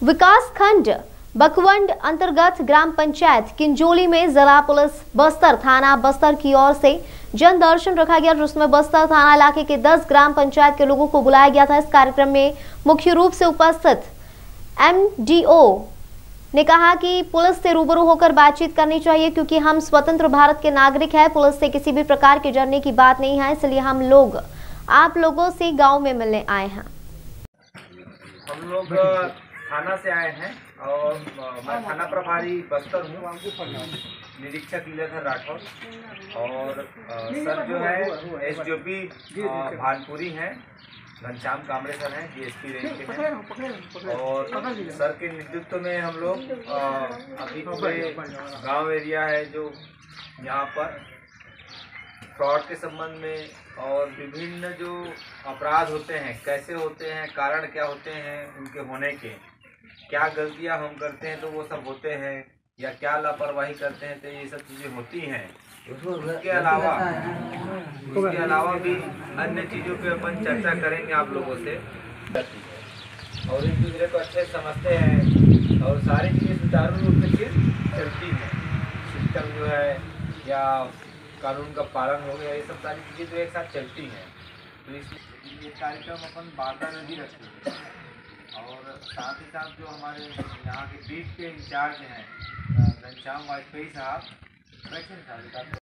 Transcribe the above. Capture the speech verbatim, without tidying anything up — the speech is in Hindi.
विकास खंड बकवंड अंतर्गत ग्राम पंचायत किंजोली में जिला पुलिस बस्तर थाना बस्तर की ओर से जन दर्शन रखा गया, जिसमें बस्तर थाना इलाके के दस ग्राम पंचायत के लोगों को बुलाया गया था। इस कार्यक्रम में मुख्य रूप से उपस्थित एमडीओ ने कहा कि पुलिस से रूबरू होकर बातचीत करनी चाहिए, क्योंकि हम स्वतंत्र भारत के नागरिक हैं। पुलिस से किसी भी प्रकार के डरने की बात नहीं है, इसलिए हम लोग आप लोगों से गांव में मिलने आए हैं। हम लोग थाना से आए हैं और मैं थाना प्रभारी बस्तर हूँ, निरीक्षक लीलाधर राठौर, और सर जो है एसडीओपी भानपुरी हैं, घनश्याम कामरे सर हैं, डीएसपी रेंज के हैं, और सर के नेतृत्व में हम लोग अभी पूरे गांव एरिया है जो यहाँ पर फ्रॉड के संबंध में और विभिन्न जो अपराध होते हैं कैसे होते हैं, कारण क्या होते हैं उनके होने के, क्या गलतियां हम करते हैं तो वो सब होते हैं, या क्या लापरवाही करते हैं तो ये सब चीज़ें होती हैं। उसके अलावा उसके अलावा भी अन्य चीज़ों पे अपन चर्चा करेंगे आप लोगों से, और एक दूसरे को अच्छे समझते हैं और सारी चीज़ें सुचारू रूप से फिर चलती हैं। सिस्टम जो है या कानून का पालन हो गया, ये सब सारी चीज़ें जो एक साथ चलती हैं। तो इसलिए ये कार्यक्रम अपन बारदा में भी रखेंगे, और साथ ही साथ जो हमारे यहाँ के बीट के इंचार्ज हैं घनश्याम वाजपेयी साहब, बैठे साहब।